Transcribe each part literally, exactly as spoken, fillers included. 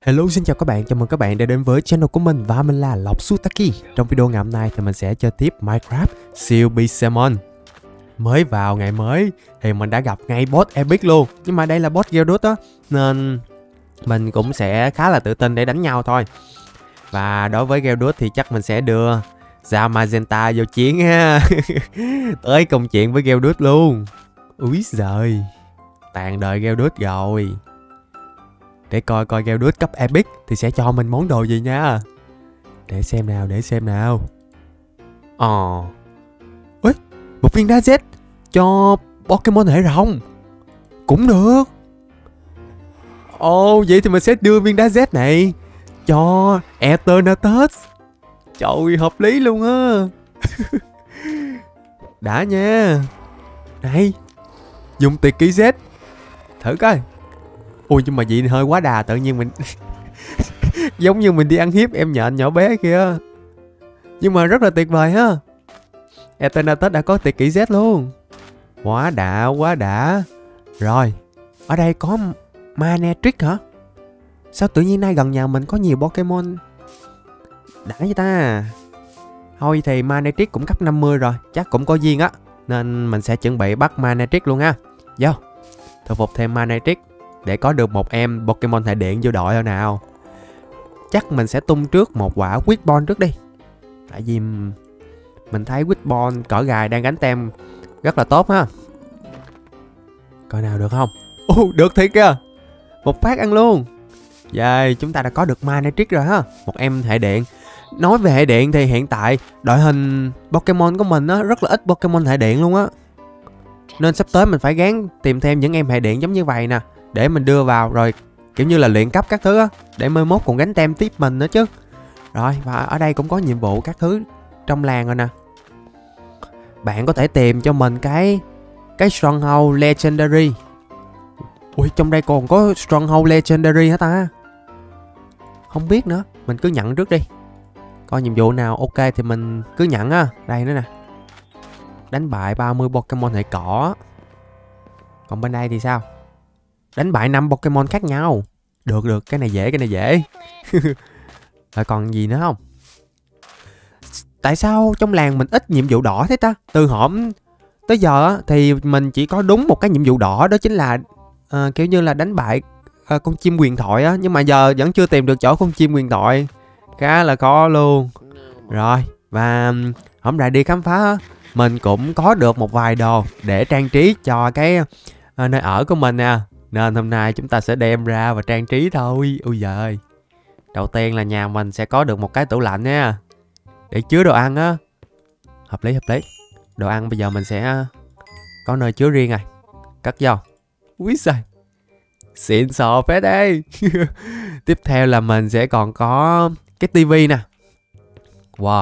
Hello, xin chào các bạn, chào mừng các bạn đã đến với channel của mình và mình là Lộc Sutaki. Trong video ngày hôm nay thì mình sẽ chơi tiếp Minecraft siêu Salmon. Mới vào ngày mới thì mình đã gặp ngay boss epic luôn. Nhưng mà đây là boss Geodude á, nên mình cũng sẽ khá là tự tin để đánh nhau thôi. Và đối với Geodude thì chắc mình sẽ đưa ra Magenta vô chiến ha. Tới công chuyện với Geodude luôn. Úi giời, tàn đời Geodude rồi. Để coi coi Geodude cấp epic thì sẽ cho mình món đồ gì nha. Để xem nào, để xem nào. Ồ. Ui, một viên đá Z cho Pokemon hệ rồng. Cũng được. Ồ, vậy thì mình sẽ đưa viên đá Z này cho Eternatus. Trời, hợp lý luôn á. Đã nha. Này, dùng tuyệt kỹ Z thử coi. Ui, nhưng mà vậy hơi quá đà, tự nhiên mình giống như mình đi ăn hiếp em nhện nhỏ bé kia. Nhưng mà rất là tuyệt vời ha. Eternatus đã có tuyệt kỹ Z luôn. Quá đã, quá đã. Rồi, ở đây có Manectric hả? Sao tự nhiên nay gần nhà mình có nhiều Pokemon đã vậy ta? Thôi thì Manectric cũng cấp năm mươi rồi, chắc cũng có duyên á, nên mình sẽ chuẩn bị bắt Manectric luôn ha. Vô, thu phục thêm Manectric để có được một em Pokemon hệ điện vô đội thôi nào. Chắc mình sẽ tung trước một quả Quickball trước đi. Tại vì mình thấy Quickball cỡ gài đang gánh tem rất là tốt ha. Coi nào được không? Ồ, uh, được thiệt kìa. Một phát ăn luôn. Vậy chúng ta đã có được Manectric rồi ha. Một em hệ điện. Nói về hệ điện thì hiện tại đội hình Pokemon của mình á rất là ít Pokemon hệ điện luôn á. Nên sắp tới mình phải gắng tìm thêm những em hệ điện giống như vậy nè, để mình đưa vào rồi kiểu như là luyện cấp các thứ á, để mai mốt còn gánh tem tiếp mình nữa chứ. Rồi, và ở đây cũng có nhiệm vụ các thứ trong làng rồi nè. Bạn có thể tìm cho mình cái cái Stronghold Legendary. Ui, trong đây còn có Stronghold Legendary hả ta? Không biết nữa, mình cứ nhận trước đi. Coi nhiệm vụ nào ok thì mình cứ nhận á. Đây nữa nè. Đánh bại ba mươi Pokemon hệ cỏ. Còn bên đây thì sao? Đánh bại năm Pokemon khác nhau. Được được, cái này dễ, cái này dễ. Rồi còn gì nữa không? Tại sao trong làng mình ít nhiệm vụ đỏ thế ta? Từ hổm tới giờ thì mình chỉ có đúng một cái nhiệm vụ đỏ, đó chính là uh, kiểu như là đánh bại uh, con chim huyền thoại á. Nhưng mà giờ vẫn chưa tìm được chỗ con chim huyền thoại. Khá là khó luôn. Rồi, và hôm nay đi khám phá á, mình cũng có được một vài đồ để trang trí cho cái uh, nơi ở của mình nè. Nên hôm nay chúng ta sẽ đem ra và trang trí thôi. Ui giời. Đầu tiên là nhà mình sẽ có được một cái tủ lạnh nha, để chứa đồ ăn á. Hợp lý, hợp lý. Đồ ăn bây giờ mình sẽ có nơi chứa riêng rồi. Cất vô. Úi giời, xịn sò phết đây. Tiếp theo là mình sẽ còn có cái tivi nè. Wow.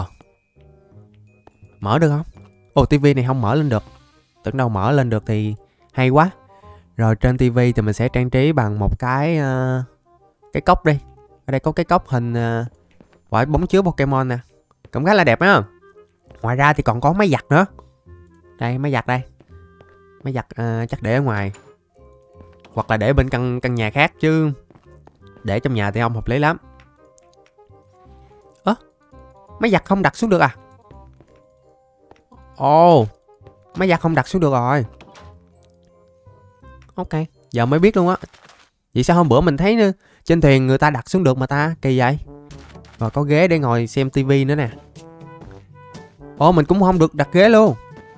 Mở được không? Ồ, tivi này không mở lên được. Tưởng đâu mở lên được thì hay quá. Rồi trên tivi thì mình sẽ trang trí bằng một cái uh, cái cốc đi. Ở đây có cái cốc hình uh, quả bóng chứa Pokemon nè, cũng khá là đẹp á. Ngoài ra thì còn có máy giặt nữa. Đây, máy giặt đây. Máy giặt uh, chắc để ở ngoài, hoặc là để bên căn căn nhà khác, chứ để trong nhà thì không hợp lý lắm. Ơ, máy giặt không đặt xuống được à? Ồ, oh, máy giặt không đặt xuống được rồi. Ok, giờ mới biết luôn á. Vậy sao hôm bữa mình thấy nữa, trên thuyền người ta đặt xuống được mà ta, kỳ vậy. Rồi có ghế để ngồi xem tivi nữa nè. Ồ, mình cũng không được đặt ghế luôn.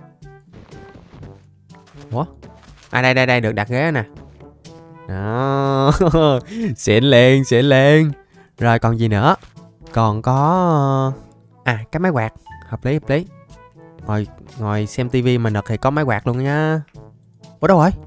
Ủa? À đây đây đây, được đặt ghế nè. Đó. Xịn liền, xịn liền. Rồi còn gì nữa? Còn có à, cái máy quạt. Hợp lý, hợp lý. Ngồi, ngồi xem tivi mà nực thì có máy quạt luôn nha. Ủa đâu rồi?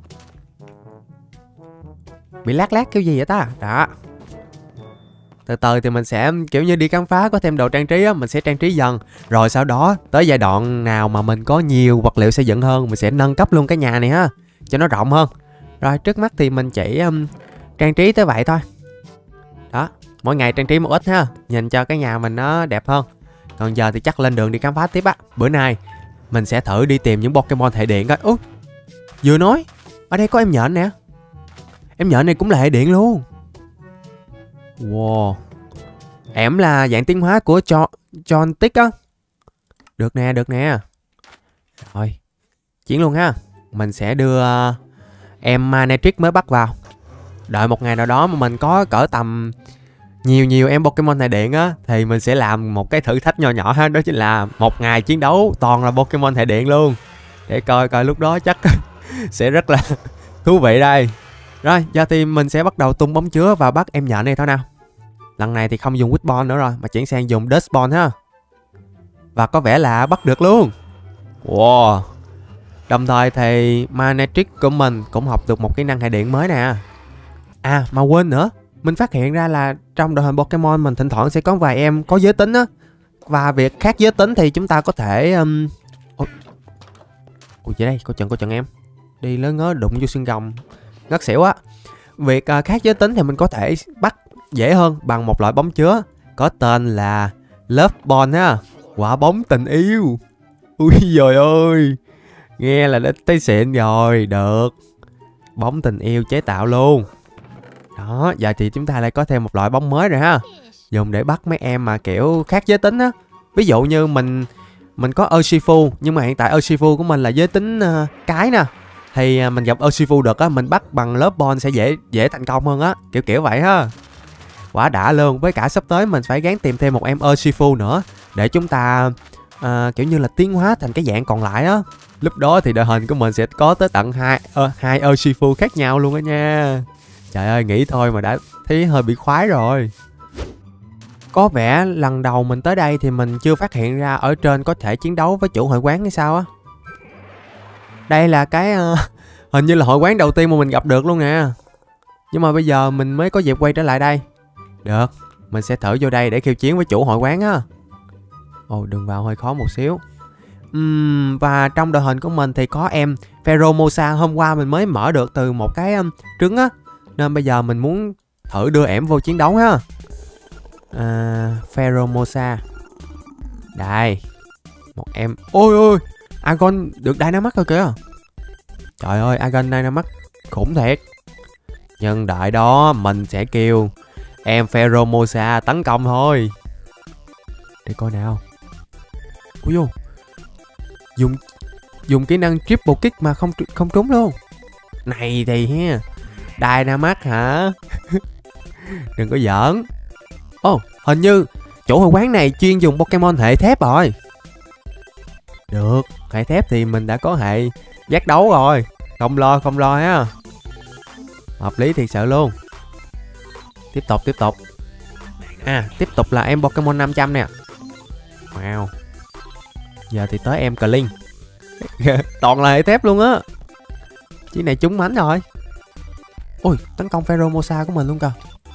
Bị lát lát kiểu gì vậy ta? Đó. Từ từ thì mình sẽ kiểu như đi khám phá, có thêm đồ trang trí á, mình sẽ trang trí dần. Rồi sau đó tới giai đoạn nào mà mình có nhiều vật liệu xây dựng hơn, mình sẽ nâng cấp luôn cái nhà này ha, cho nó rộng hơn. Rồi trước mắt thì mình chỉ um, trang trí tới vậy thôi. Đó, mỗi ngày trang trí một ít ha, nhìn cho cái nhà mình nó đẹp hơn. Còn giờ thì chắc lên đường đi khám phá tiếp á. Bữa nay mình sẽ thử đi tìm những Pokemon hệ điện coi. Ui, vừa nói ở đây có em nhện nè. Em nhện này cũng là hệ điện luôn. Wow. Ẻm là dạng tiến hóa của cho John Tick á. Được nè, được nè. Rồi, chuyển luôn ha. Mình sẽ đưa uh, em Manectric mới bắt vào. Đợi một ngày nào đó mà mình có cỡ tầm nhiều nhiều em Pokemon hệ điện á, thì mình sẽ làm một cái thử thách nhỏ nhỏ ha. Đó chính là một ngày chiến đấu toàn là Pokemon hệ điện luôn. Để coi coi lúc đó chắc sẽ rất là thú vị đây. Rồi, giờ thì mình sẽ bắt đầu tung bóng chứa và bắt em nhện này thôi nào. Lần này thì không dùng Witball nữa rồi, mà chuyển sang dùng Dustball ha. Và có vẻ là bắt được luôn. Wow. Đồng thời thì Manectric của mình cũng học được một kỹ năng hệ điện mới nè. À mà quên nữa, mình phát hiện ra là trong đội hình Pokemon mình thỉnh thoảng sẽ có vài em có giới tính á. Và việc khác giới tính thì chúng ta có thể um... Ôi, Ôi vậy đây, coi chừng coi chừng em. Đi lớn ngớ đụng vô xương rồng ngất xỉu á. Việc uh, khác giới tính thì mình có thể bắt dễ hơn bằng một loại bóng chứa có tên là Love Ball ha. Quả bóng tình yêu. Ui giời ơi, nghe là đã thấy xịn rồi. Được, bóng tình yêu chế tạo luôn. Đó, giờ thì chúng ta lại có thêm một loại bóng mới rồi ha. Dùng để bắt mấy em mà kiểu khác giới tính á. Ví dụ như mình Mình có Urshifu, nhưng mà hiện tại Urshifu của mình là giới tính uh, cái nè. Thì uh, mình gặp Urshifu được á, mình bắt bằng Love Ball sẽ dễ dễ thành công hơn á. Kiểu kiểu vậy ha. Quá đã luôn. Với cả sắp tới mình phải gắng tìm thêm một em Urshifu nữa, để chúng ta uh, kiểu như là tiến hóa thành cái dạng còn lại á. Lúc đó thì đội hình của mình sẽ có tới tận hai uh, hai Urshifu khác nhau luôn á nha. Trời ơi, nghĩ thôi mà đã thấy hơi bị khoái rồi. Có vẻ lần đầu mình tới đây thì mình chưa phát hiện ra ở trên có thể chiến đấu với chủ hội quán hay sao á. Đây là cái uh, hình như là hội quán đầu tiên mà mình gặp được luôn nè. Nhưng mà bây giờ mình mới có dịp quay trở lại đây. Được, mình sẽ thử vô đây để khiêu chiến với chủ hội quán á. Ồ, đường vào hơi khó một xíu. uhm, Và trong đội hình của mình thì có em Pheromosa. Hôm qua mình mới mở được từ một cái um, trứng á, nên bây giờ mình muốn thử đưa ẻm vô chiến đấu ha. à, Pheromosa. Đây, một em. Ôi ôi, Agon được Dynamax rồi kìa. Trời ơi, Agon Dynamax khủng thiệt. Nhưng đợi đó mình sẽ kêu em Pheromosa tấn công thôi. Để coi nào. Ui vô, dùng dùng kỹ năng triple kick mà không không trúng luôn. Này thì ha, Dynamax hả? Đừng có giỡn. Ồ, oh, hình như chủ hội quán này chuyên dùng Pokemon hệ thép rồi. Được, hệ thép thì mình đã có hệ giác đấu rồi. Không lo, không lo ha. Hợp lý thiệt sự luôn. Tiếp tục, tiếp tục. À, tiếp tục là em Pokemon năm trăm nè. Wow. Giờ thì tới em Clean. Toàn là hệ thép luôn á. Chiếc này trúng mánh rồi. Ui, tấn công Pheromosa của mình luôn kìa.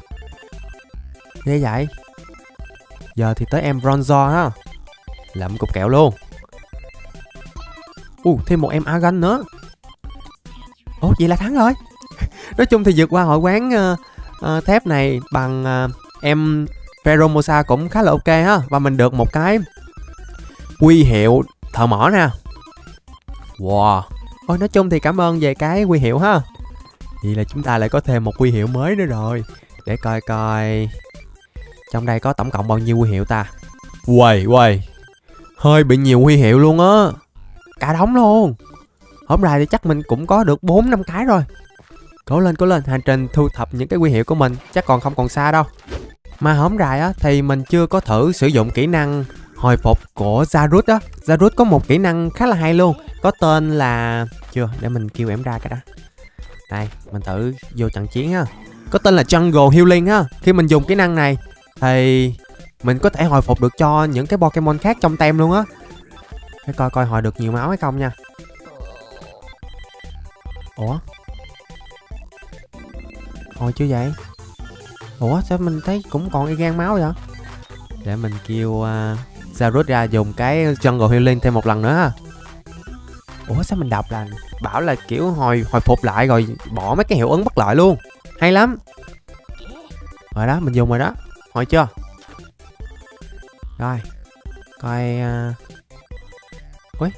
Ghê vậy. Giờ thì tới em Bronzor ha. Lậm cục kẹo luôn. Ui, thêm một em Agon nữa. Ồ, vậy là thắng rồi. Nói chung thì vượt qua hội quán uh, uh, thép này bằng uh, em Pheromosa cũng khá là ok ha. Và mình được một cái huy hiệu thợ mỏ nè. Wow. Ôi, nói chung thì cảm ơn về cái huy hiệu ha. Vậy là chúng ta lại có thêm một huy hiệu mới nữa rồi. Để coi coi trong đây có tổng cộng bao nhiêu huy hiệu ta. Uầy uầy, hơi bị nhiều huy hiệu luôn á. Cả đống luôn. Hôm nay thì chắc mình cũng có được bốn năm cái rồi. Cố lên cố lên, hành trình thu thập những cái huy hiệu của mình chắc còn không còn xa đâu. Mà hôm nay á thì mình chưa có thử sử dụng kỹ năng hồi phục của Zarud á. Zarud có một kỹ năng khá là hay luôn, có tên là... Chưa, để mình kêu em ra cái đó. Đây, mình thử vô trận chiến ha. Có tên là Jungle Healing ha. Khi mình dùng kỹ năng này thì mình có thể hồi phục được cho những cái Pokemon khác trong tem luôn á. Để coi coi hồi được nhiều máu hay không nha. Ủa? Hồi chưa vậy? Ủa sao mình thấy cũng còn y gan máu vậy? Để mình kêu uh, Zarud ra dùng cái Jungle Healing thêm một lần nữa ha. Ủa sao mình đọc là bảo là kiểu hồi hồi phục lại rồi bỏ mấy cái hiệu ứng bất lợi luôn. Hay lắm. Rồi đó, mình dùng rồi đó. Hồi chưa? Rồi. Coi uh... Ui.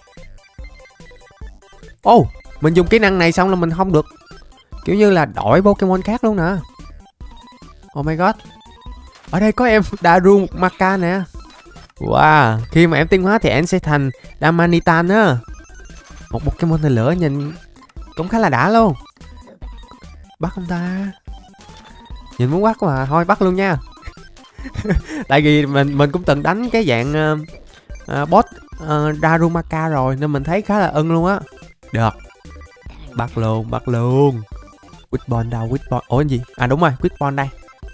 Ô, oh, mình dùng kỹ năng này xong là mình không được kiểu như là đổi Pokemon khác luôn nè. Oh my god. Ở đây có em Darumaka nè. Wow, khi mà em tiến hóa thì em sẽ thành Damanitan á. Một Pokemon tên lửa nhìn cũng khá là đã luôn. Bắt không ta? Nhìn muốn bắt quá à, thôi bắt luôn nha. Tại vì mình mình cũng từng đánh cái dạng uh, uh, boss uh, Darumaka rồi nên mình thấy khá là ưng luôn á. Được. Bắt luôn, bắt luôn. Witbon đâu, Witbon. Ủa gì? À đúng rồi, Witbon đây.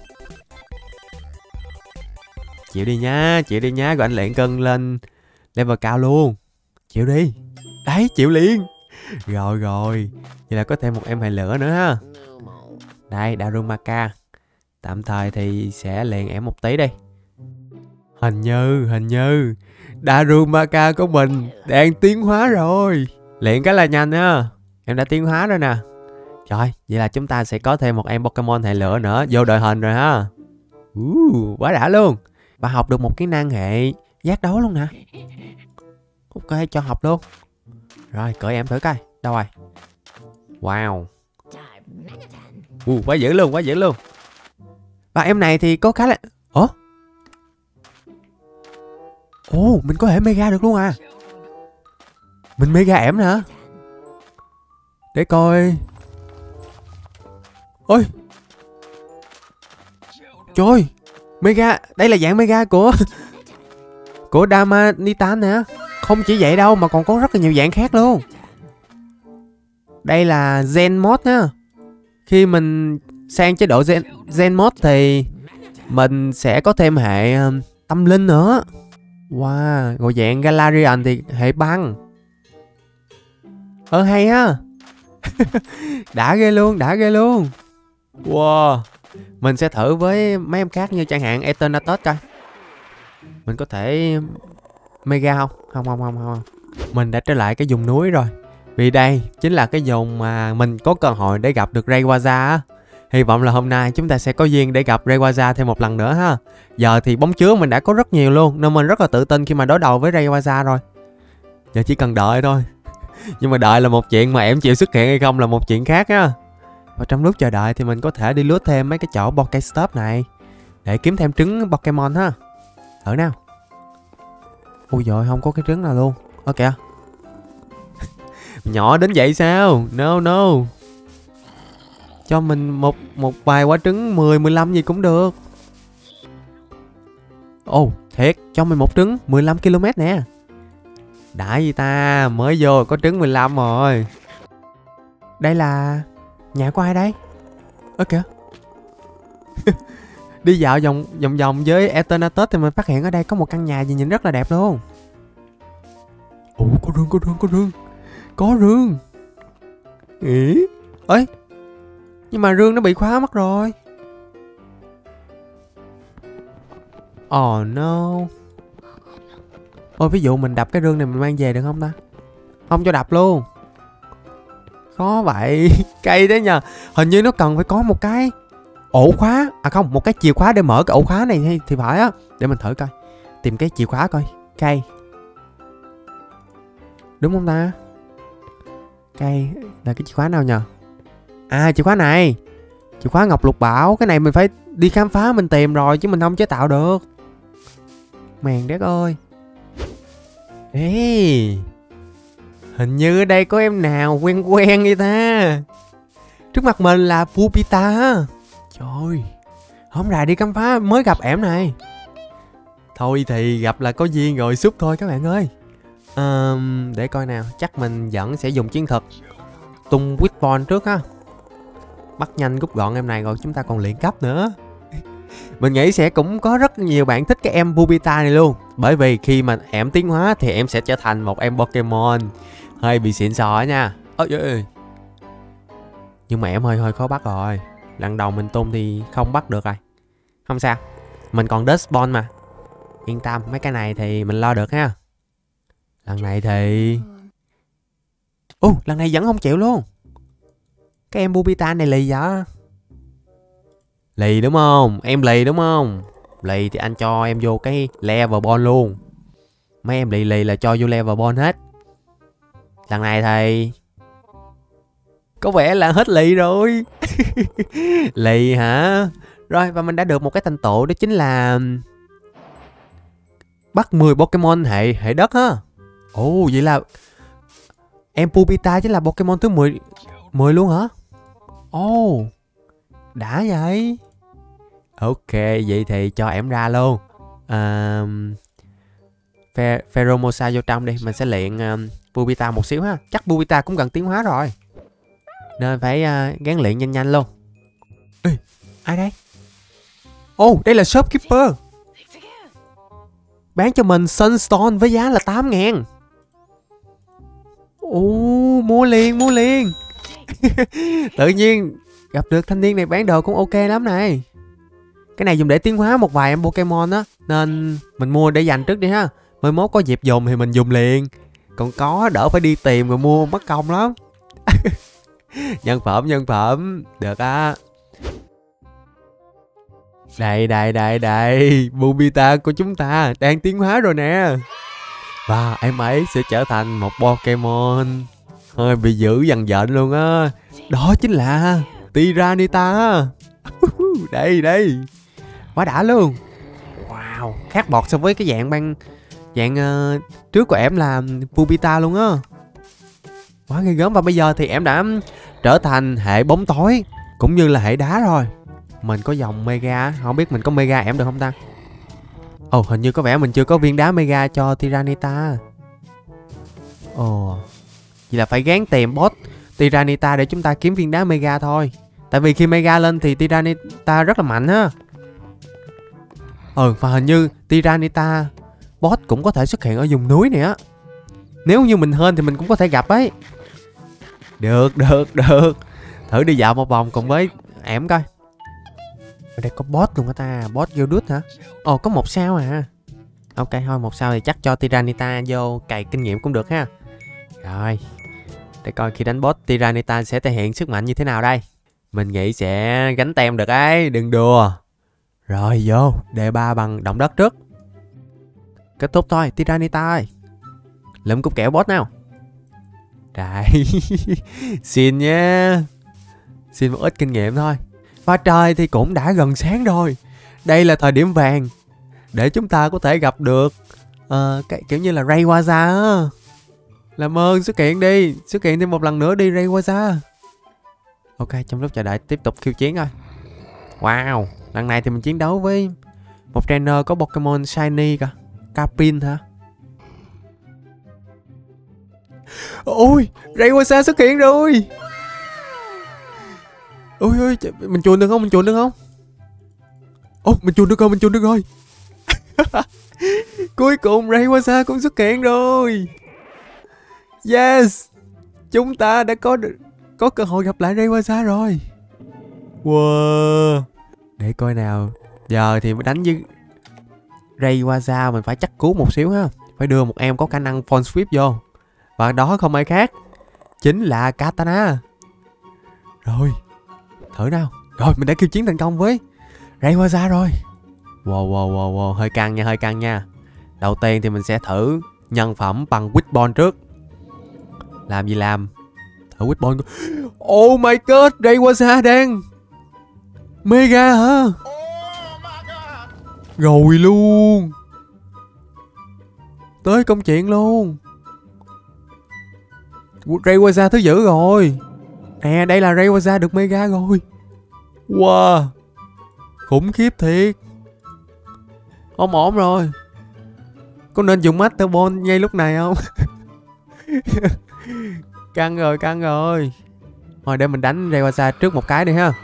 Chịu đi nhá, chịu đi nhá, rồi anh luyện cân lên level cao luôn. Chịu đi. Đấy, chịu liền. Rồi rồi. Vậy là có thêm một em hài lửa nữa ha. Đây, Darumaka. Tạm thời thì sẽ luyện em một tí đi. Hình như, hình như Darumaka của mình đang tiến hóa rồi. Luyện cái là nhanh á. Em đã tiến hóa rồi nè. Trời, vậy là chúng ta sẽ có thêm một em Pokemon hệ lửa nữa vô đội hình rồi ha. Uh, quá đã luôn. Và học được một kỹ năng hệ giác đấu luôn nè. Ok, cho học luôn. Rồi, cởi em thử coi. Đâu rồi? Wow. Uh, quá dữ luôn, quá dữ luôn. Và em này thì có khá là... Ủa? Ồ, mình có thể mega được luôn à. Mình mega ẻm nè. Để coi. Ôi. Trời. Mega. Đây là dạng mega của của Damanitan nè. Không chỉ vậy đâu mà còn có rất là nhiều dạng khác luôn. Đây là Gen Mod nha. Khi mình sang chế độ Gen, Gen Mod thì mình sẽ có thêm hệ um, tâm linh nữa. Wow. Rồi dạng Galarian thì hệ băng. Ờ hay ha. Đã ghê luôn, đã ghê luôn. Wow. Mình sẽ thử với mấy em khác như chẳng hạn Eternatus coi. Mình có thể mega không? Không không không không. Mình đã trở lại cái vùng núi rồi. Vì đây chính là cái vùng mà mình có cơ hội để gặp được Rayquaza á. Hy vọng là hôm nay chúng ta sẽ có duyên để gặp Rayquaza thêm một lần nữa ha. Giờ thì bóng chứa mình đã có rất nhiều luôn nên mình rất là tự tin khi mà đối đầu với Rayquaza rồi. Giờ chỉ cần đợi thôi. Nhưng mà đợi là một chuyện, mà em chịu xuất hiện hay không là một chuyện khác á. Và trong lúc chờ đợi thì mình có thể đi lướt thêm mấy cái chỗ Pokestop này để kiếm thêm trứng Pokemon ha. Thử nào. Ui dồi, không có cái trứng nào luôn. Ơ kìa. Nhỏ đến vậy sao? No no. Cho mình một một vài quả trứng mười, mười lăm gì cũng được. Ồ, oh, thiệt, cho mình một trứng mười lăm ki lô mét nè. Đã gì ta, mới vô có trứng mười lăm rồi. Đây là nhà của ai đây? Ơ kìa. Đi dạo vòng vòng vòng với Eternatus thì mình phát hiện ở đây có một căn nhà gì nhìn rất là đẹp luôn. Ủa, có rương, có rương, có rương. Có rương. Ý. Ơi. Nhưng mà rương nó bị khóa mất rồi. Oh no. Ôi, ví dụ mình đập cái rương này mình mang về được không ta? Không cho đập luôn. Khó vậy. Cây đấy nhờ. Hình như nó cần phải có một cái ổ khóa. À không, một cái chìa khóa để mở cái ổ khóa này thì phải á. Để mình thử coi. Tìm cái chìa khóa coi. Cây. Đúng không ta? Cây là cái chìa khóa nào nhờ? À, chìa khóa này. Chìa khóa ngọc lục bảo. Cái này mình phải đi khám phá mình tìm rồi, chứ mình không chế tạo được. Mèn đét ơi. Ê, hình như ở đây có em nào quen quen vậy ta. Trước mặt mình là Pupita. Trời, hôm nay đi khám phá mới gặp em này. Thôi thì gặp là có duyên rồi, xúc thôi các bạn ơi. à, Để coi nào. Chắc mình vẫn sẽ dùng chiến thuật tung Witbon trước ha. Bắt nhanh rút gọn em này rồi chúng ta còn luyện cấp nữa. Mình nghĩ sẽ cũng có rất nhiều bạn thích cái em Pupita này luôn. Bởi vì khi mà em tiến hóa thì em sẽ trở thành một em Pokemon hơi bị xịn sò nha. Ôi ơi ơi. Nhưng mà em hơi hơi khó bắt rồi. Lần đầu mình tung thì không bắt được rồi. Không sao, mình còn Dustball mà. Yên tâm, mấy cái này thì mình lo được ha. Lần này thì... Ồ, uh, lần này vẫn không chịu luôn. Cái em Pupita này lì vậy. Lì đúng không? Em lì đúng không? Lì thì anh cho em vô cái level ball luôn. Mấy em lì lì là cho vô level ball hết. Lần này thì có vẻ là hết lì rồi. Lì hả? Rồi, và mình đã được một cái thành tựu, đó chính là bắt mười Pokemon hệ hệ đất ha. Ồ, vậy là em Pupita chính là Pokemon thứ mười mười luôn hả? Ồ, đã vậy. Ok, vậy thì cho em ra luôn. À, Phe Pheromosa vô trong đi. Mình sẽ luyện um, Pupita một xíu ha. Chắc Pupita cũng gần tiến hóa rồi, nên phải uh, gán luyện nhanh nhanh luôn. Ê, ai đây? Ồ, oh, đây là shopkeeper. Bán cho mình Sunstone với giá là tám ngàn. Ồ, oh, mua liền, mua liền. Tự nhiên gặp được thanh niên này bán đồ cũng ok lắm này. Cái này dùng để tiến hóa một vài em Pokemon á, nên mình mua để dành trước đi ha. Mới mốt có dịp dùng thì mình dùng liền. Còn có đỡ phải đi tìm rồi mua mất công lắm. Nhân phẩm, nhân phẩm. Được á. Đây, đây, đây, đây. Pupita của chúng ta đang tiến hóa rồi nè. Và em ấy sẽ trở thành một Pokemon hơi bị dữ dằn dện luôn á. Đó chính là Tyranitar. Đây, đây. Quá đã luôn. Wow, khác bọt so với cái dạng ban dạng uh, trước của em là Pupita luôn á. Quá ghê gớm. Và bây giờ thì em đã trở thành hệ bóng tối cũng như là hệ đá rồi. Mình có dòng Mega, không biết mình có Mega em được không ta? Ồ, oh, hình như có vẻ mình chưa có viên đá Mega cho Tyranitar. Ồ, oh, vậy là phải gán tìm boss Tyranitar để chúng ta kiếm viên đá Mega thôi. Tại vì khi Mega lên thì Tyranitar rất là mạnh á. Ừ, và hình như Tyranitar boss cũng có thể xuất hiện ở vùng núi này á. Nếu như mình hên thì mình cũng có thể gặp ấy. Được, được, được. Thử đi dạo một vòng cùng với em coi. Ở đây có boss luôn hả ta? Boss Geodude hả? Ồ, có một sao à. Ok, thôi một sao thì chắc cho Tyranitar vô cày kinh nghiệm cũng được ha. Rồi, để coi khi đánh boss Tyranitar sẽ thể hiện sức mạnh như thế nào đây. Mình nghĩ sẽ gánh tem được ấy, đừng đùa. Rồi vô, đề ba bằng động đất trước. Kết thúc thôi, Tyranitar ơi. Lượm cục kẹo boss nào. Đây. Xin nha. Xin một ít kinh nghiệm thôi. Và trời thì cũng đã gần sáng rồi. Đây là thời điểm vàng để chúng ta có thể gặp được uh, cái kiểu như là Rayquaza á. Làm ơn xuất hiện đi. Xuất hiện thêm một lần nữa đi Rayquaza. Ok, trong lúc chờ đợi tiếp tục khiêu chiến thôi. Wow, lần này thì mình chiến đấu với một trainer có Pokemon Shiny cả. Capin hả? Ôi, Rayquaza xuất hiện rồi. Ôi ôi, mình chuồn được không? Mình chuồn được không? Ồ, mình chuồn được rồi, mình chuồn được rồi. Cuối cùng Rayquaza cũng xuất hiện rồi. Yes, chúng ta đã có được có cơ hội gặp lại Rayquaza rồi. Wow. Để coi nào. Giờ thì đánh với Rayquaza mình phải chắc cứu một xíu ha. Phải đưa một em có khả năng Phone Sweep vô. Và đó không ai khác, chính là Katana. Rồi, thử nào. Rồi, mình đã kêu chiến thành công với Rayquaza rồi. Wow, wow, wow, wow, hơi căng nha, hơi căng nha. Đầu tiên thì mình sẽ thử nhân phẩm bằng Wishbone trước. Làm gì làm. Thử Wishbone. Oh my god, Rayquaza đang Mega hả? Rồi luôn. Tới công chuyện luôn. Rayquaza thứ dữ rồi. Nè, đây là Rayquaza được Mega rồi. Wow, khủng khiếp thiệt. Ổn ổn rồi. Có nên dùng Master Ball ngay lúc này không? Căng rồi, căng rồi. Thôi để mình đánh Rayquaza trước một cái đi ha.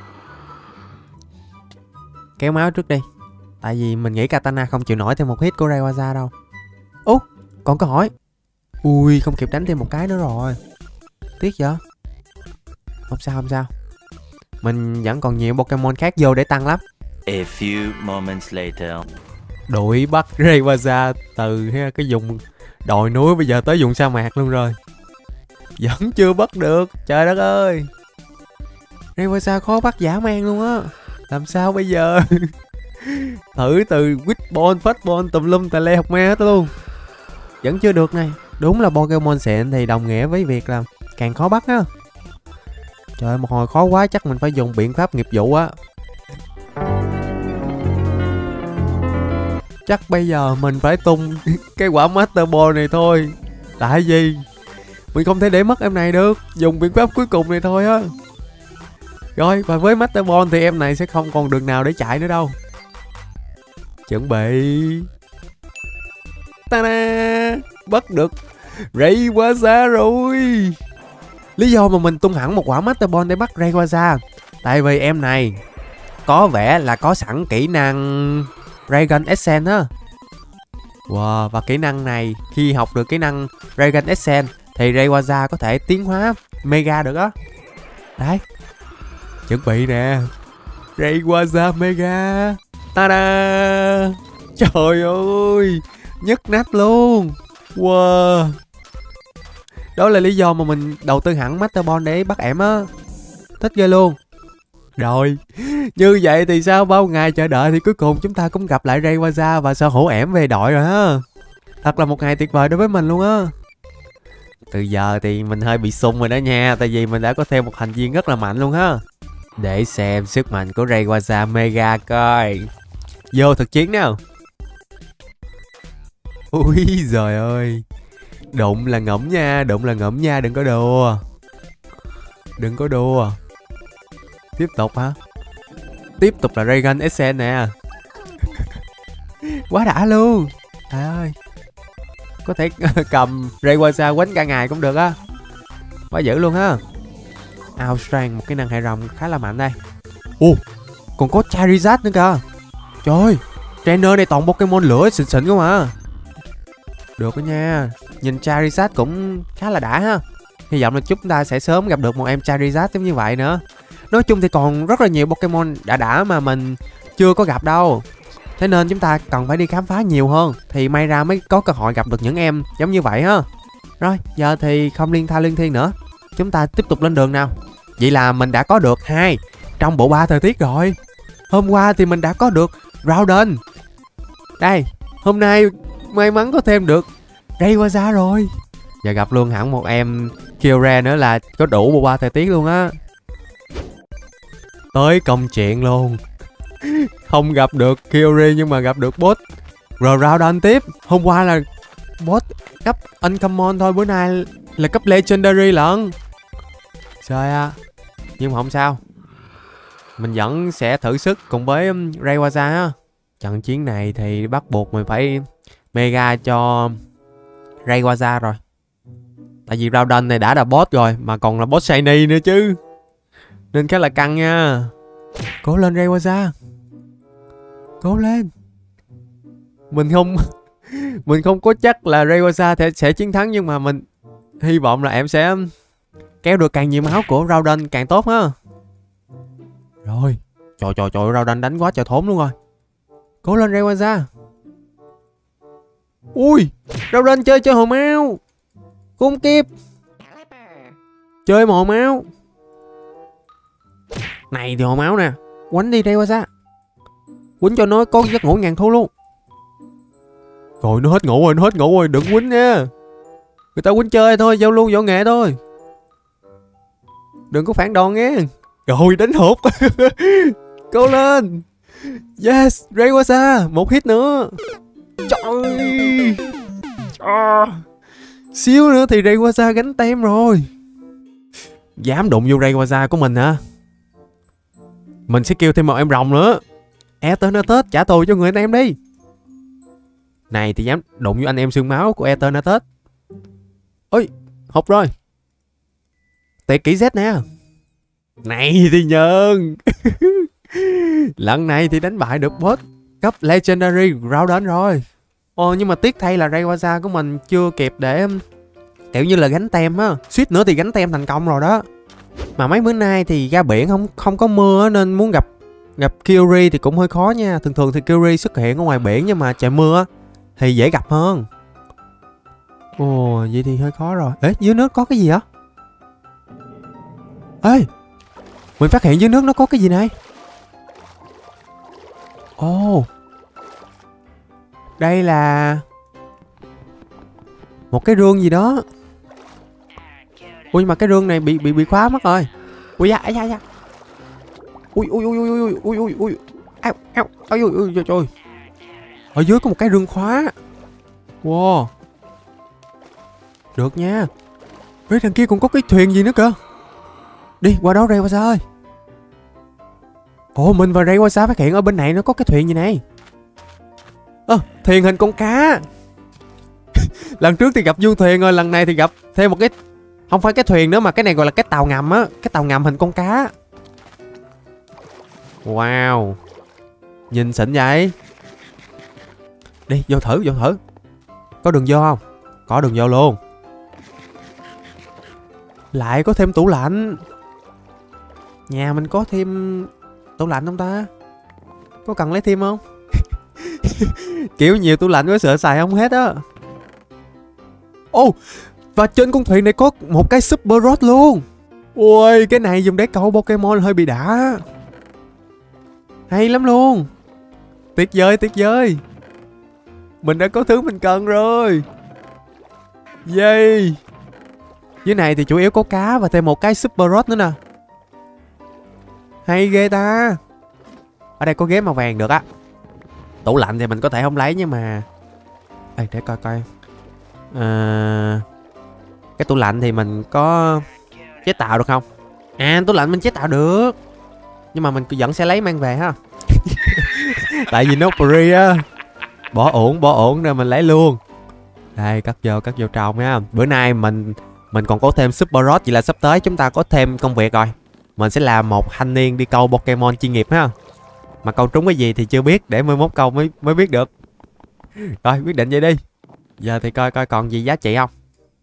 Kéo máu trước đi. Tại vì mình nghĩ Katana không chịu nổi thêm một hit của Rayquaza đâu. Ú, còn câu hỏi. Ui, không kịp đánh thêm một cái nữa rồi. Tiếc vậy. Không sao, không sao. Mình vẫn còn nhiều Pokemon khác vô để tăng lắm. A few moments later. Đuổi bắt Rayquaza từ cái vùng đồi núi bây giờ tới vùng sa mạc luôn rồi. Vẫn chưa bắt được. Trời đất ơi. Rayquaza khó bắt dã man luôn á. Làm sao bây giờ? Thử từ Wishbone, Fastball, tùm lum tà le học me hết luôn. Vẫn chưa được này. Đúng là Pokemon xịn thì đồng nghĩa với việc là càng khó bắt á. Trời ơi, một hồi khó quá, chắc mình phải dùng biện pháp nghiệp vụ á. Chắc bây giờ mình phải tung cái quả Master Ball này thôi. Tại vì mình không thể để mất em này được. Dùng biện pháp cuối cùng này thôi á. Rồi, và với Master Ball thì em này sẽ không còn đường nào để chạy nữa đâu. Chuẩn bị. Ta-da! Bắt được Rayquaza rồi. Lý do mà mình tung hẳn một quả Master Ball để bắt Rayquaza, tại vì em này có vẻ là có sẵn kỹ năng Raygun Essence á. Wow, và kỹ năng này khi học được kỹ năng Raygun Essence thì Rayquaza có thể tiến hóa Mega được á. Đấy, chuẩn bị nè. Rayquaza Mega. Ta-da! Trời ơi, nhức nách luôn. Wow. Đó là lý do mà mình đầu tư hẳn Master Ball để bắt ẻm á. Thích ghê luôn. Rồi, như vậy thì sau bao ngày chờ đợi thì cuối cùng chúng ta cũng gặp lại Rayquaza và sở hữu ẻm về đội rồi ha. Thật là một ngày tuyệt vời đối với mình luôn á. Từ giờ thì mình hơi bị sung rồi đó nha, tại vì mình đã có thêm một thành viên rất là mạnh luôn ha. Để xem sức mạnh của Rayquaza Mega coi. Vô thực chiến nào. Ui giời ơi. Đụng là ngẫm nha, đụng là ngẫm nha, đừng có đùa. Đừng có đùa. Tiếp tục hả? Tiếp tục là Raygun Essence nè. Quá đã luôn. Trời ơi. Có thể cầm Rayquaza quánh cả ngày cũng được á. Quá dữ luôn ha. Outstrand, một cái năng hệ rồng khá là mạnh đây. Ồ, còn có Charizard nữa kìa. Trời ơi, trainer này toàn Pokemon lửa xịn xịn cơ mà. Được đó nha. Nhìn Charizard cũng khá là đã ha. Hy vọng là chúng ta sẽ sớm gặp được một em Charizard giống như vậy nữa. Nói chung thì còn rất là nhiều Pokemon đã đã mà mình chưa có gặp đâu. Thế nên chúng ta cần phải đi khám phá nhiều hơn thì may ra mới có cơ hội gặp được những em giống như vậy ha. Rồi, giờ thì không liên tha liên thiên nữa. Chúng ta tiếp tục lên đường nào. Vậy là mình đã có được hai trong bộ ba thời tiết rồi. Hôm qua thì mình đã có được Groudon. Đây, hôm nay may mắn có thêm được Rayquaza rồi. Và gặp luôn hẳn một em Kyurem nữa là có đủ bộ ba thời tiết luôn á. Tới công chuyện luôn. Không gặp được Kyurem nhưng mà gặp được boss rồi Groudon tiếp. Hôm qua là boss cấp uncommon thôi, bữa nay là cấp legendary lận. Trời ạ. Nhưng mà không sao, mình vẫn sẽ thử sức cùng với Rayquaza á. Trận chiến này thì bắt buộc mình phải mega cho Rayquaza rồi. Tại vì Groudon này đã là boss rồi mà còn là boss shiny nữa chứ, nên khá là căng nha. Cố lên Rayquaza. Cố lên. Mình không Mình không có chắc là Rayquaza sẽ, sẽ chiến thắng, nhưng mà mình hy vọng là em sẽ kéo được càng nhiều máu của Groudon càng tốt ha. Rồi. Trời trời trời, Groudon đánh quá trời thốn luôn rồi. Cố lên Rayquaza. Ui, Groudon chơi chơi hồ máu. Không kịp. Chơi hồ máu. Này thì hồ máu nè. Quánh đi Rayquaza. Quýnh cho nó có giấc ngủ ngàn thu luôn. Rồi nó hết ngủ rồi, nó hết ngủ rồi, đừng quýnh nha. Người ta quýnh chơi thôi, giao lưu võ nghệ thôi. Đừng có phản đòn nghe. Rồi đánh hụt. Cố lên. Yes, Rayquaza, một hit nữa. Trời. À. Xíu nữa thì Rayquaza gánh tem rồi. Dám đụng vô Rayquaza của mình hả? Mình sẽ kêu thêm một em rồng nữa. Eternatus trả thù cho người anh em đi. Này thì dám đụng vô anh em xương máu của Eternatus. Ôi, hụt rồi. Tuyệt kỹ Z nè. Này thì nhận. Lần này thì đánh bại được boss cấp Legendary Groudon rồi. Ồ, nhưng mà tiếc thay là Rayquaza của mình chưa kịp để kiểu như là gánh tem á. Suýt nữa thì gánh tem thành công rồi đó. Mà mấy bữa nay thì ra biển không không có mưa nên muốn gặp gặp Kyurem thì cũng hơi khó nha. Thường thường thì Kyurem xuất hiện ở ngoài biển, nhưng mà trời mưa thì dễ gặp hơn. Ồ, vậy thì hơi khó rồi. Ê, dưới nước có cái gì hả? Ê, mình phát hiện dưới nước nó có cái gì này. Ồ, đây là một cái rương gì đó. Ui, mà cái rương này bị bị bị khóa mất rồi. Ui da, da, da. Ui ui ui ui ui ui ui ui. Ao ao ui ui ui trời ơi. Ở dưới có một cái rương khóa. Wow. Được nha. Ê, đằng kia còn có cái thuyền gì nữa cơ. Đi qua đó Rayquaza ơi. Ồ, mình và Rayquaza phát hiện ở bên này nó có cái thuyền gì này. Ơ, à, thuyền hình con cá. Lần trước thì gặp du thuyền rồi, lần này thì gặp thêm một cái, không phải cái thuyền nữa mà cái này gọi là cái tàu ngầm á, cái tàu ngầm hình con cá. Wow, nhìn xịn vậy. Đi vô thử, vô thử. Có đường vô không? Có đường vô luôn. Lại có thêm tủ lạnh. Nhà mình có thêm tủ lạnh không ta? Có cần lấy thêm không? Kiểu nhiều tủ lạnh quá sợ xài không hết á. Ô, oh, và trên con thuyền này có một cái Super Rod luôn. Ôi, cái này dùng để câu Pokemon hơi bị đã. Hay lắm luôn. Tuyệt vời, tuyệt vời. Mình đã có thứ mình cần rồi. Yay. Dưới này thì chủ yếu có cá và thêm một cái Super Rod nữa nè. Hay ghê ta. Ở đây có ghế màu vàng được á. Tủ lạnh thì mình có thể không lấy nhưng mà... Ê, để coi coi. À... Cái tủ lạnh thì mình có chế tạo được không? À, tủ lạnh mình chế tạo được. Nhưng mà mình vẫn sẽ lấy mang về ha. Tại vì nó free á. Bỏ ổn, bỏ ổn rồi mình lấy luôn. Đây, cất vô, cất vô trong nha. Bữa nay mình mình còn có thêm Super Rod. Vậy là sắp tới chúng ta có thêm công việc rồi. Mình sẽ làm một thanh niên đi câu Pokemon chuyên nghiệp ha. Mà câu trúng cái gì thì chưa biết. Để mười mốt câu mới mới biết được. Rồi, quyết định vậy đi. Giờ thì coi coi còn gì giá trị không.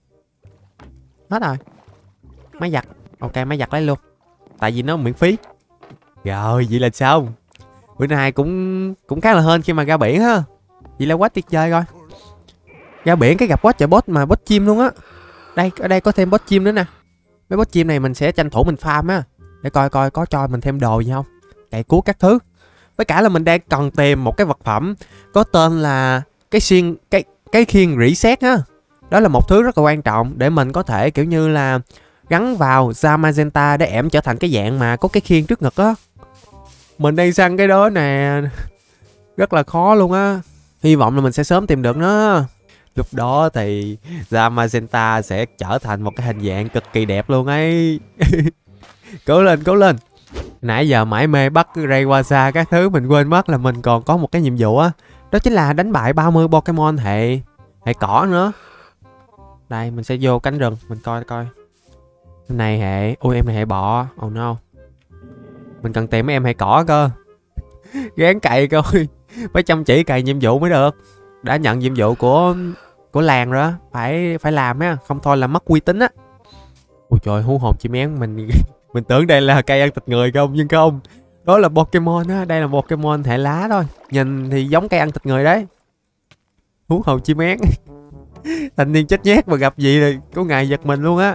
Hết rồi. Máy giặt. Ok, máy giặt lấy luôn. Tại vì nó miễn phí. Rồi, vậy là xong. Bữa nay cũng cũng khá là hên khi mà ra biển ha. Vậy là quá tuyệt vời rồi. Ra biển cái gặp quá trời boss mà boss chim luôn á. Đây, ở đây có thêm boss chim nữa nè. Mấy boss chim này mình sẽ tranh thủ mình farm á. Để coi coi có cho mình thêm đồ gì không. Cày cuốc các thứ. Với cả là mình đang cần tìm một cái vật phẩm có tên là cái xiên cái cái khiên reset á. Đó là một thứ rất là quan trọng để mình có thể kiểu như là gắn vào Zamazenta để ẻm trở thành cái dạng mà có cái khiên trước ngực á. Mình đang săn cái đó nè. Rất là khó luôn á. Hy vọng là mình sẽ sớm tìm được nó. Lúc đó thì Zamazenta sẽ trở thành một cái hình dạng cực kỳ đẹp luôn ấy. Cố lên, cố lên. Nãy giờ mãi mê bắt Rayquaza các thứ, mình quên mất là mình còn có một cái nhiệm vụ á. Đó chính là đánh bại ba mươi Pokemon hệ hệ cỏ nữa. Đây, mình sẽ vô cánh rừng, mình coi coi. Em này hệ... Ui, em này hệ bọ. Oh no. Mình cần tìm mấy em hệ cỏ cơ. Gán cày coi. Phải chăm chỉ cày nhiệm vụ mới được. Đã nhận nhiệm vụ của của làng rồi á. Phải phải làm á, không thôi là mất uy tín á. Ui trời, hú hồn chim én. Mình mình tưởng đây là cây ăn thịt người không, nhưng không. Đó là Pokemon á, đây là Pokemon hệ lá thôi. Nhìn thì giống cây ăn thịt người đấy. Hú hồn chim én. Thanh niên chết nhát mà gặp gì thì có ngày giật mình luôn á.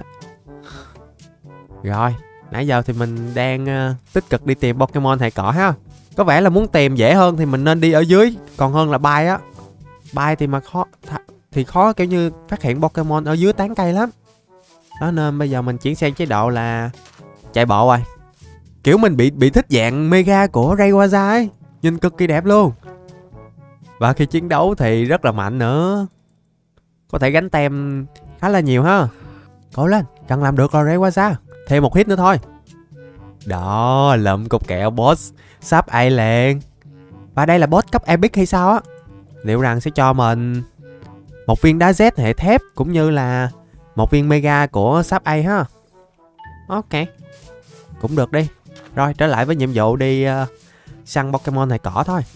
Rồi, nãy giờ thì mình đang uh, tích cực đi tìm Pokemon hệ cỏ ha. Có vẻ là muốn tìm dễ hơn thì mình nên đi ở dưới còn hơn là bay á. Bay thì mà khó thì khó kiểu như phát hiện Pokemon ở dưới tán cây lắm. Đó nên bây giờ mình chuyển sang chế độ là chạy bộ rồi. Kiểu mình bị bị thích dạng mega của Rayquaza ấy, nhìn cực kỳ đẹp luôn. Và khi chiến đấu thì rất là mạnh nữa. Có thể gánh tem khá là nhiều ha. Cố lên, cần làm được rồi Rayquaza. Thêm một hit nữa thôi. Đó, lượm cục kẹo boss Sap Island. Và đây là boss cấp epic hay sao á. Liệu rằng sẽ cho mình một viên đá Z hệ thép cũng như là một viên mega của Sap A ha. Ok, cũng được đi. Rồi, trở lại với nhiệm vụ đi uh, săn Pokemon hệ cỏ thôi.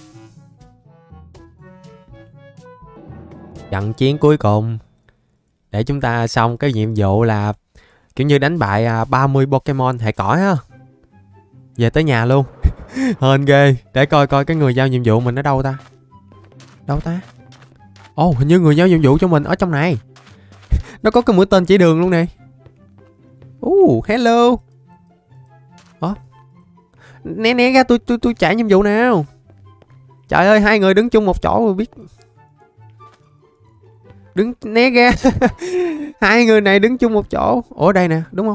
Trận chiến cuối cùng để chúng ta xong cái nhiệm vụ là kiểu như đánh bại uh, ba mươi Pokemon hệ cỏ ha. Về tới nhà luôn. Hên ghê. Để coi coi cái người giao nhiệm vụ mình ở đâu ta. Đâu ta? Ồ, oh, hình như người giao nhiệm vụ cho mình ở trong này. Nó có cái mũi tên chỉ đường luôn nè. Uh, hello. Ủa? Né né ra, tôi tôi tôi chạy nhiệm vụ nào. Trời ơi, hai người đứng chung một chỗ rồi biết. Đứng né ra. Hai người này đứng chung một chỗ. Ủa đây nè, đúng không?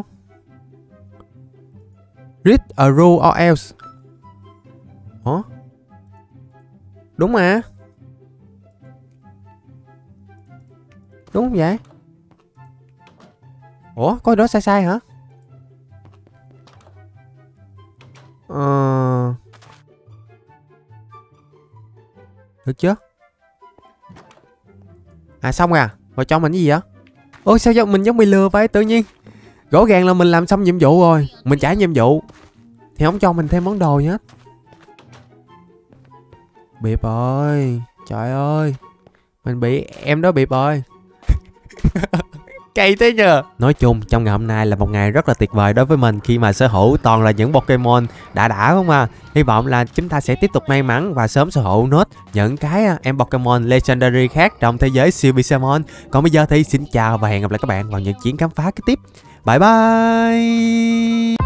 Read a rule or else. Ủa? Đúng mà. Đúng không vậy? Ủa, có đó sai sai hả? Ờ... Được chưa? À xong rồi à? Rồi cho mình cái gì vậy? Ôi sao mình giống bị lừa vậy tự nhiên? Rõ ràng là mình làm xong nhiệm vụ rồi. Mình trả nhiệm vụ thì không cho mình thêm món đồ gì hết. Bịp ơi. Trời ơi. Mình bị em đó bịp ơi. Cay thế nhờ. Nói chung trong ngày hôm nay là một ngày rất là tuyệt vời đối với mình khi mà sở hữu toàn là những Pokemon đã đã không à. Hy vọng là chúng ta sẽ tiếp tục may mắn và sớm sở hữu nốt những cái em Pokemon Legendary khác trong thế giới siêu Pixelmon. Còn bây giờ thì xin chào và hẹn gặp lại các bạn vào những chuyến khám phá kế tiếp. Bye bye.